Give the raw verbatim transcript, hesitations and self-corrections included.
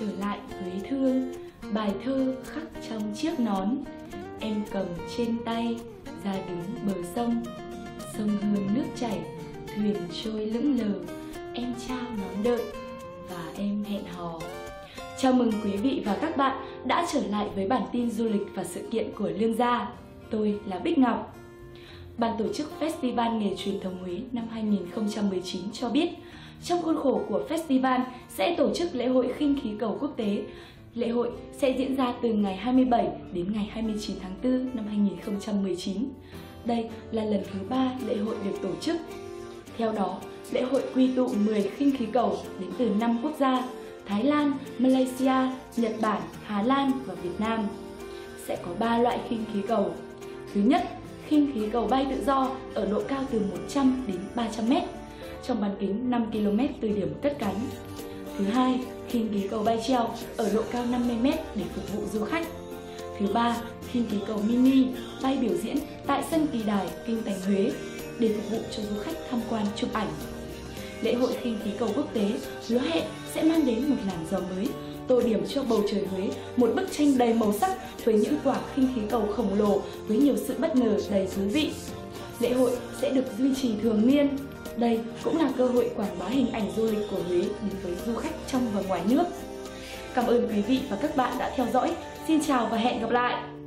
trở lại Huế thương, bài thơ khắc trong chiếc nón. Em cầm trên tay, ra đứng bờ sông. Sông hương nước chảy, thuyền trôi lững lờ. Em trao nón đợi và em hẹn hò. Chào mừng quý vị và các bạn đã trở lại với bản tin du lịch và sự kiện của Lương Gia. Tôi là Bích Ngọc. Ban tổ chức Festival Nghề Truyền thống Huế năm hai nghìn không trăm mười chín cho biết, trong khuôn khổ của festival sẽ tổ chức lễ hội khinh khí cầu quốc tế. Lễ hội sẽ diễn ra từ ngày hai mươi bảy đến ngày hai mươi chín tháng tư năm hai nghìn không trăm mười chín. Đây là lần thứ ba lễ hội được tổ chức. Theo đó, lễ hội quy tụ mười khinh khí cầu đến từ năm quốc gia: Thái Lan, Malaysia, Nhật Bản, Hà Lan và Việt Nam. Sẽ có ba loại khinh khí cầu. Thứ nhất, khinh khí cầu bay tự do ở độ cao từ một trăm đến ba trăm mét, trong bán kính năm ki lô mét từ điểm cất cánh. Thứ hai, khinh khí cầu bay treo ở độ cao năm mươi mét để phục vụ du khách. Thứ ba, khinh khí cầu mini bay biểu diễn tại sân Kỳ Đài, Kinh Thành Huế để phục vụ cho du khách tham quan chụp ảnh. Lễ hội khinh khí cầu quốc tế hứa hẹn sẽ mang đến một làn gió mới, tô điểm cho bầu trời Huế một bức tranh đầy màu sắc với những quả khinh khí cầu khổng lồ với nhiều sự bất ngờ đầy thú vị. Lễ hội sẽ được duy trì thường niên. Đây cũng là cơ hội quảng bá hình ảnh du lịch của Huế đến với du khách trong và ngoài nước. Cảm ơn quý vị và các bạn đã theo dõi. Xin chào và hẹn gặp lại!